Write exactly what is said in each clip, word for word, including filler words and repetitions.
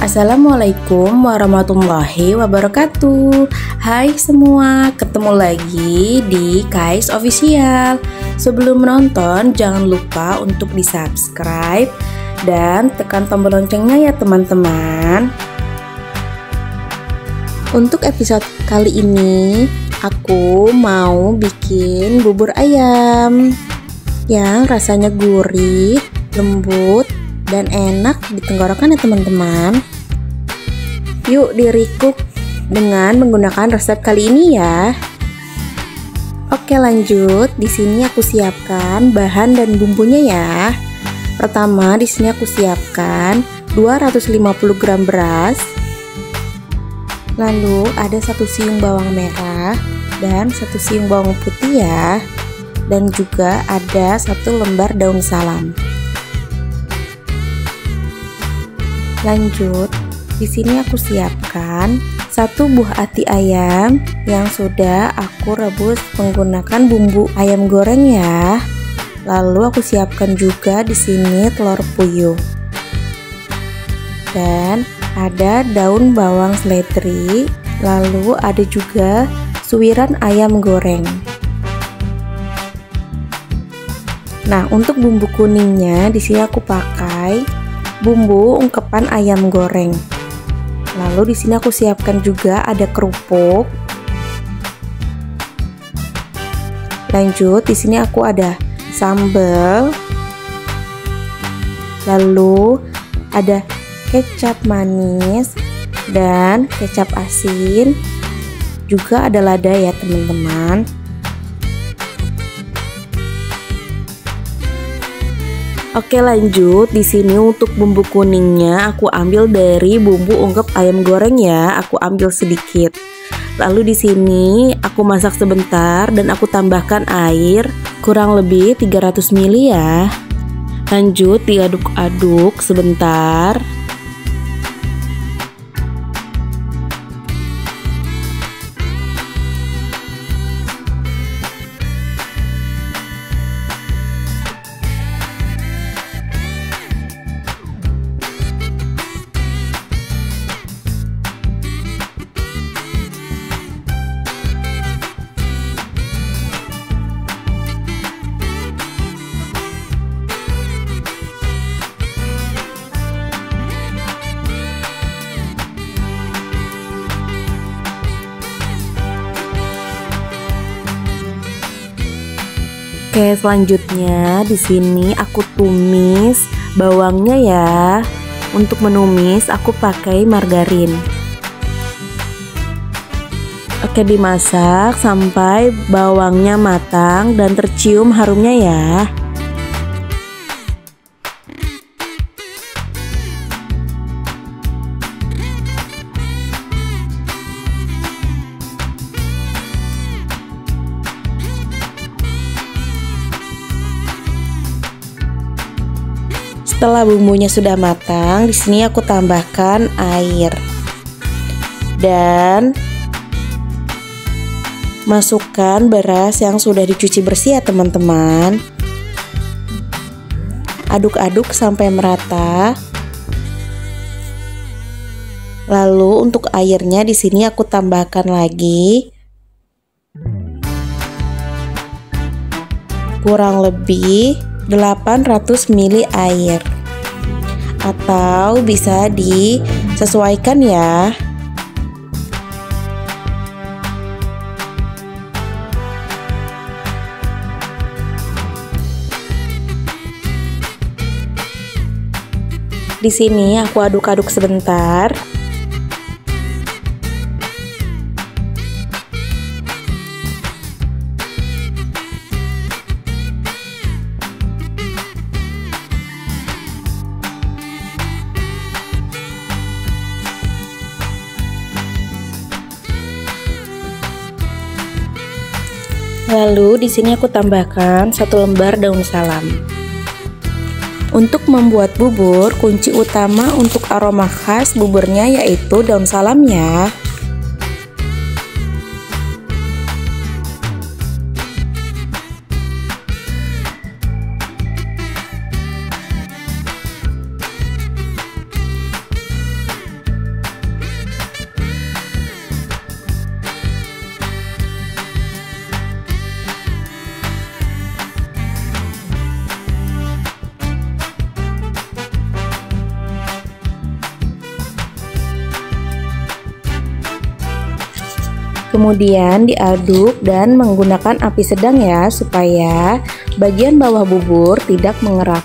Assalamualaikum warahmatullahi wabarakatuh. Hai semua, ketemu lagi di Kais Official. Sebelum menonton, jangan lupa untuk di subscribe dan tekan tombol loncengnya ya teman-teman. Untuk episode kali ini, aku mau bikin bubur ayam yang rasanya gurih, lembut, dan enak di tenggorokan ya teman-teman. Yuk di-recook dengan menggunakan resep kali ini ya. Oke lanjut, di sini aku siapkan bahan dan bumbunya ya. Pertama di sini aku siapkan dua ratus lima puluh gram beras. Lalu ada satu siung bawang merah dan satu siung bawang putih ya. Dan juga ada satu lembar daun salam. Lanjut, di sini aku siapkan satu buah ati ayam yang sudah aku rebus menggunakan bumbu ayam goreng ya. Lalu aku siapkan juga di sini telur puyuh. Dan ada daun bawang seledri, lalu ada juga suiran ayam goreng. Nah, untuk bumbu kuningnya di sini aku pakai bumbu ungkepan ayam goreng. Lalu di sini aku siapkan juga ada kerupuk. Lanjut, di sini aku ada sambal. Lalu ada kecap manis dan kecap asin. Juga ada lada ya, teman-teman. Oke lanjut, di sini untuk bumbu kuningnya aku ambil dari bumbu ungkep ayam goreng ya, aku ambil sedikit. Lalu di sini aku masak sebentar dan aku tambahkan air kurang lebih tiga ratus mililiter ya. Lanjut diaduk-aduk sebentar. Oke, selanjutnya di sini aku tumis bawangnya ya. Untuk menumis aku pakai margarin. Oke, dimasak sampai bawangnya matang dan tercium harumnya ya. Setelah bumbunya sudah matang, di sini aku tambahkan air dan masukkan beras yang sudah dicuci bersih ya teman-teman. Aduk-aduk sampai merata. Lalu untuk airnya di sini aku tambahkan lagi kurang lebih delapan ratus mililiter air, atau bisa disesuaikan ya. Di sini aku aduk-aduk sebentar. Lalu di sini aku tambahkan satu lembar daun salam. Untuk membuat bubur, kunci utama untuk aroma khas buburnya yaitu daun salam ya. Kemudian diaduk dan menggunakan api sedang ya, supaya bagian bawah bubur tidak mengerak.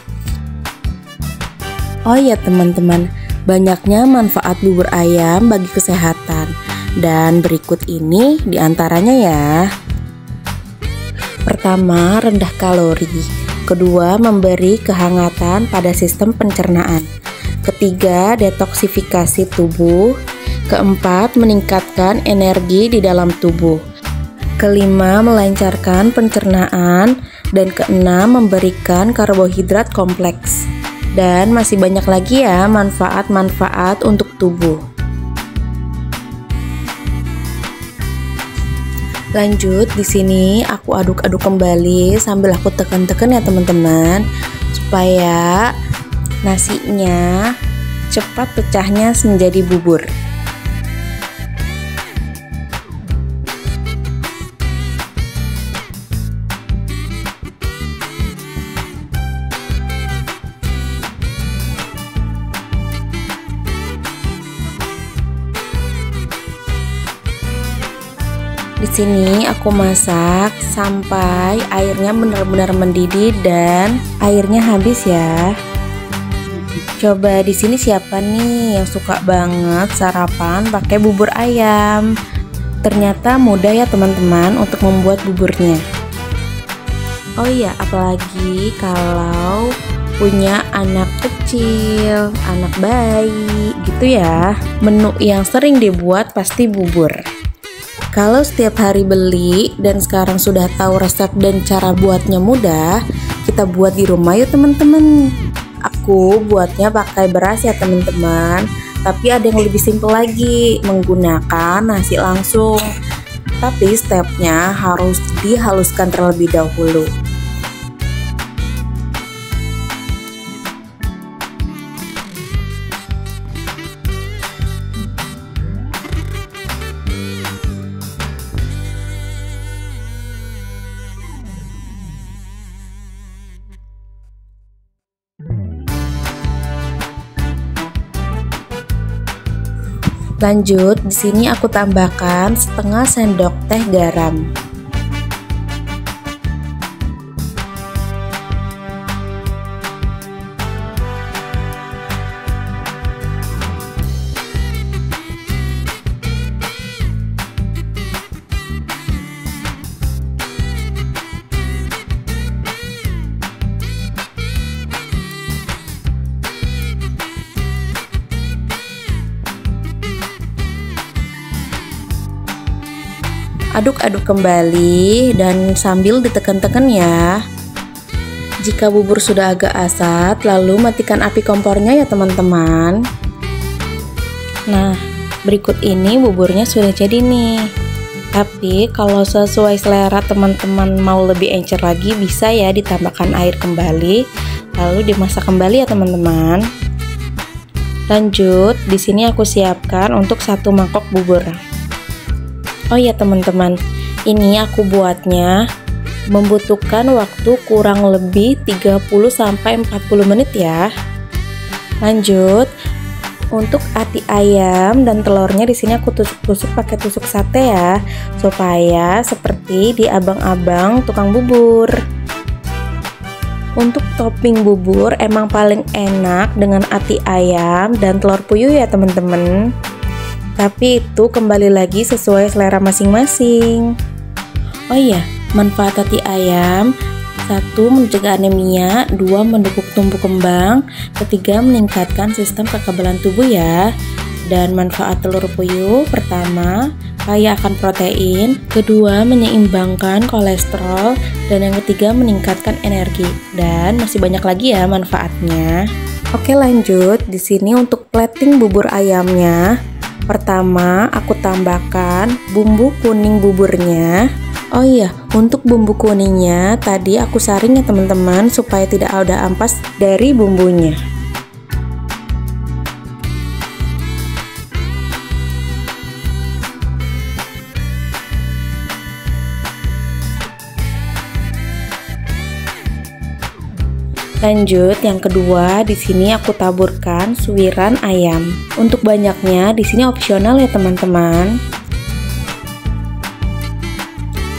Oh ya teman-teman, banyaknya manfaat bubur ayam bagi kesehatan. Dan berikut ini diantaranya ya. Pertama, rendah kalori. Kedua, memberi kehangatan pada sistem pencernaan. Ketiga, detoksifikasi tubuh. Keempat, meningkatkan energi di dalam tubuh. Kelima, melancarkan pencernaan. Dan keenam, memberikan karbohidrat kompleks. Dan masih banyak lagi ya manfaat-manfaat untuk tubuh. Lanjut, di sini aku aduk-aduk kembali sambil aku tekan-tekan ya teman-teman, supaya nasinya cepat pecahnya menjadi bubur. Di sini aku masak sampai airnya benar-benar mendidih dan airnya habis ya. Coba di sini siapa nih yang suka banget sarapan pakai bubur ayam? Ternyata mudah ya teman-teman untuk membuat buburnya. Oh iya, apalagi kalau punya anak kecil, anak bayi gitu ya. Menu yang sering dibuat pasti bubur. Kalau setiap hari beli dan sekarang sudah tahu resep dan cara buatnya mudah, kita buat di rumah yuk teman-teman. Aku buatnya pakai beras ya teman-teman, tapi ada yang lebih simpel lagi, menggunakan nasi langsung. Tapi stepnya harus dihaluskan terlebih dahulu. Lanjut, di sini aku tambahkan setengah sendok teh garam. Aduk-aduk kembali dan sambil ditekan-tekan ya. Jika bubur sudah agak asat, lalu matikan api kompornya ya teman-teman. Nah, berikut ini buburnya sudah jadi nih. Tapi kalau sesuai selera teman-teman mau lebih encer lagi, bisa ya ditambahkan air kembali, lalu dimasak kembali ya teman-teman. Lanjut, di sini aku siapkan untuk satu mangkok bubur. Oh ya teman-teman, ini aku buatnya membutuhkan waktu kurang lebih tiga puluh sampai empat puluh menit ya. Lanjut, untuk ati ayam dan telurnya di sini aku tusuk-tusuk pakai tusuk sate ya, supaya seperti di abang-abang tukang bubur. Untuk topping bubur emang paling enak dengan ati ayam dan telur puyuh ya teman-teman. Tapi itu kembali lagi sesuai selera masing-masing. Oh iya, manfaat hati ayam: satu, mencegah anemia. Dua, mendukung tumbuh kembang. Ketiga, meningkatkan sistem kekebalan tubuh ya. Dan manfaat telur puyuh: pertama, kaya akan protein. Kedua, menyeimbangkan kolesterol. Dan yang ketiga, meningkatkan energi. Dan masih banyak lagi ya manfaatnya. Oke, lanjut. Di sini untuk plating bubur ayamnya, pertama, aku tambahkan bumbu kuning buburnya. Oh iya, untuk bumbu kuningnya tadi aku saring ya teman-teman, supaya tidak ada ampas dari bumbunya. Lanjut, yang kedua, di sini aku taburkan suiran ayam. Untuk banyaknya di sini opsional ya teman-teman.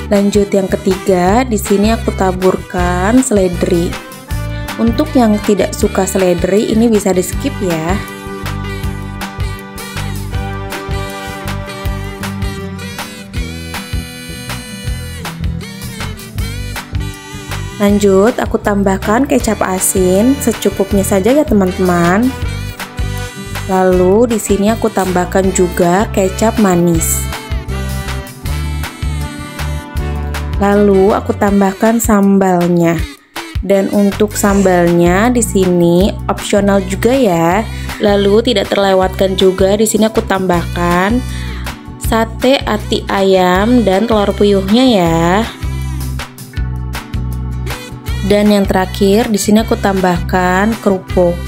Lanjut yang ketiga, di sini aku taburkan seledri. Untuk yang tidak suka seledri ini bisa di skip ya. Lanjut, aku tambahkan kecap asin secukupnya saja ya teman-teman. Lalu di sini aku tambahkan juga kecap manis. Lalu aku tambahkan sambalnya. Dan untuk sambalnya di sini opsional juga ya. Lalu tidak terlewatkan juga di sini aku tambahkan sate ati ayam dan telur puyuhnya ya. Dan yang terakhir di sini aku tambahkan kerupuk.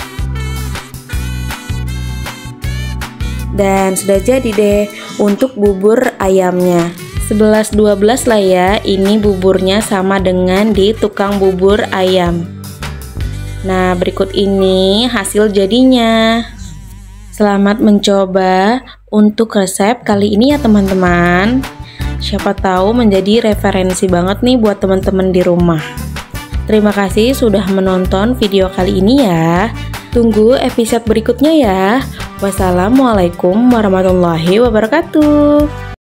Dan sudah jadi deh untuk bubur ayamnya. sebelas dua belas lah ya, ini buburnya sama dengan di tukang bubur ayam. Nah, berikut ini hasil jadinya. Selamat mencoba untuk resep kali ini ya teman-teman. Siapa tahu menjadi referensi banget nih buat teman-teman di rumah. Terima kasih sudah menonton video kali ini ya. Tunggu episode berikutnya ya. Wassalamualaikum warahmatullahi wabarakatuh.